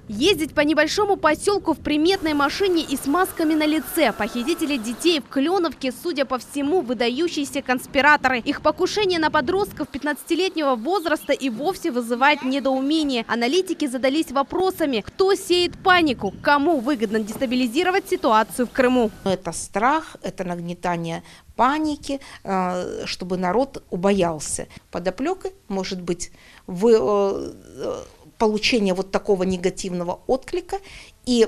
Ездить по небольшому поселку в приметной машине и с масками на лице. Похитители детей в Кленовке, судя по всему, выдающиеся конспираторы. Их покушение на подростков 15-летнего возраста и вовсе вызывает недоумение. Аналитики задались вопросами: кто сеет панику, кому выгодно дестабилизировать ситуацию в Крыму. Это страх, это нагнетание паники, чтобы народ убоялся. Подоплека может быть получение вот такого негативного отклика и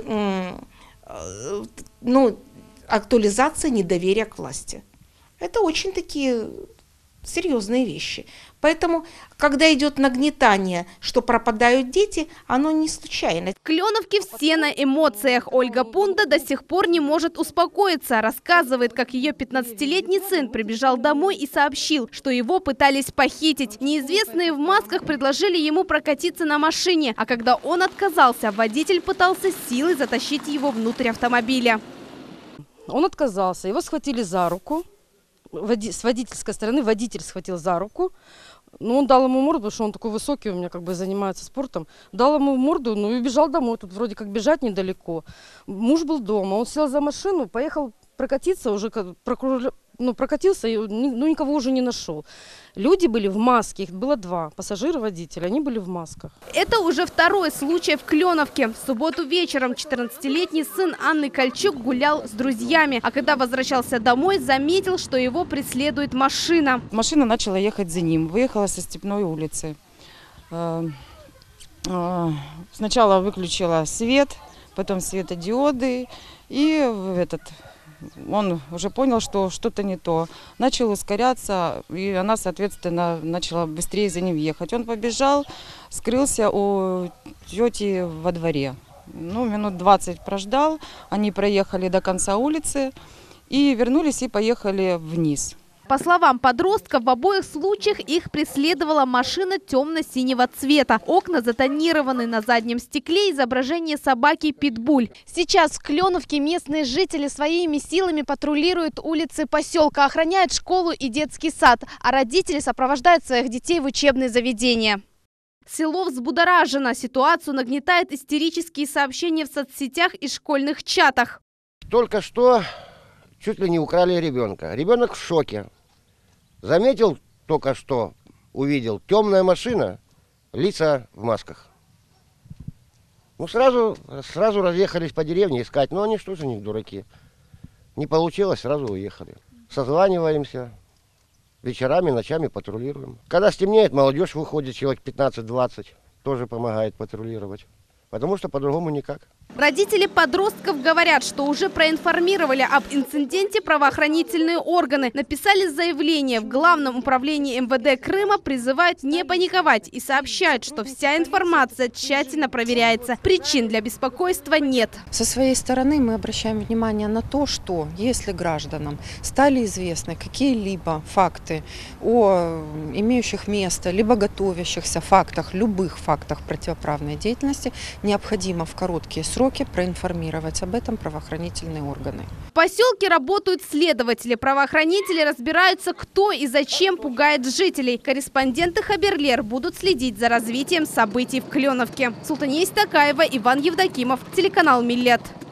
актуализация недоверия к власти. Это очень такие серьезные вещи. Поэтому, когда идет нагнетание, что пропадают дети, оно не случайно. В Кленовке все на эмоциях. Ольга Пунда до сих пор не может успокоиться. Рассказывает, как ее 15-летний сын прибежал домой и сообщил, что его пытались похитить. Неизвестные в масках предложили ему прокатиться на машине, а когда он отказался, водитель пытался силой затащить его внутрь автомобиля. Он отказался, его схватили за руку. С водительской стороны водитель схватил за руку, но он дал ему морду, потому что он такой высокий, у меня как бы занимается спортом. Дал ему морду, ну и бежал домой, тут вроде как бежать недалеко. Муж был дома, он сел за машину, поехал прокатиться, уже прокатился, но никого уже не нашел. Люди были в маске, их было два, пассажиры, водители, они были в масках. Это уже второй случай в Кленовке. В субботу вечером 14-летний сын Анны Кольчук гулял с друзьями, а когда возвращался домой, заметил, что его преследует машина. Машина начала ехать за ним, выехала со Степной улицы. Сначала выключила свет, потом светодиоды, и он уже понял, что что-то не то. Начал ускоряться, и она, соответственно, начала быстрее за ним ехать. Он побежал, скрылся у тети во дворе. Минут 20 прождал, они проехали до конца улицы и вернулись и поехали вниз. По словам подростков, в обоих случаях их преследовала машина темно-синего цвета. Окна затонированы, на заднем стекле изображение собаки Питбуль. Сейчас в Кленовке местные жители своими силами патрулируют улицы поселка, охраняют школу и детский сад, а родители сопровождают своих детей в учебные заведения. Село взбудоражено. Ситуацию нагнетает истерические сообщения в соцсетях и школьных чатах. Только что чуть ли не украли ребенка. Ребенок в шоке. Заметил только что, увидел темная машина, лица в масках. Сразу разъехались по деревне искать, но они что же не дураки. Не получилось, сразу уехали. Созваниваемся, вечерами, ночами патрулируем. Когда стемнеет, молодежь выходит, человек 15-20, тоже помогает патрулировать. Потому что по-другому никак. Родители подростков говорят, что уже проинформировали об инциденте правоохранительные органы. Написали заявление. В Главном управлении МВД Крыма призывают не паниковать и сообщают, что вся информация тщательно проверяется. Причин для беспокойства нет. Со своей стороны мы обращаем внимание на то, что если гражданам стали известны какие-либо факты о имеющих место, либо готовящихся фактах, любых фактах противоправной деятельности, необходимо в короткие сроки проинформировать об этом правоохранительные органы. В поселке работают следователи. Правоохранители разбираются, кто и зачем пугает жителей. Корреспонденты Хаберлер будут следить за развитием событий в Кленовке. Султания Истакаева, Иван Евдокимов, телеканал Миллет.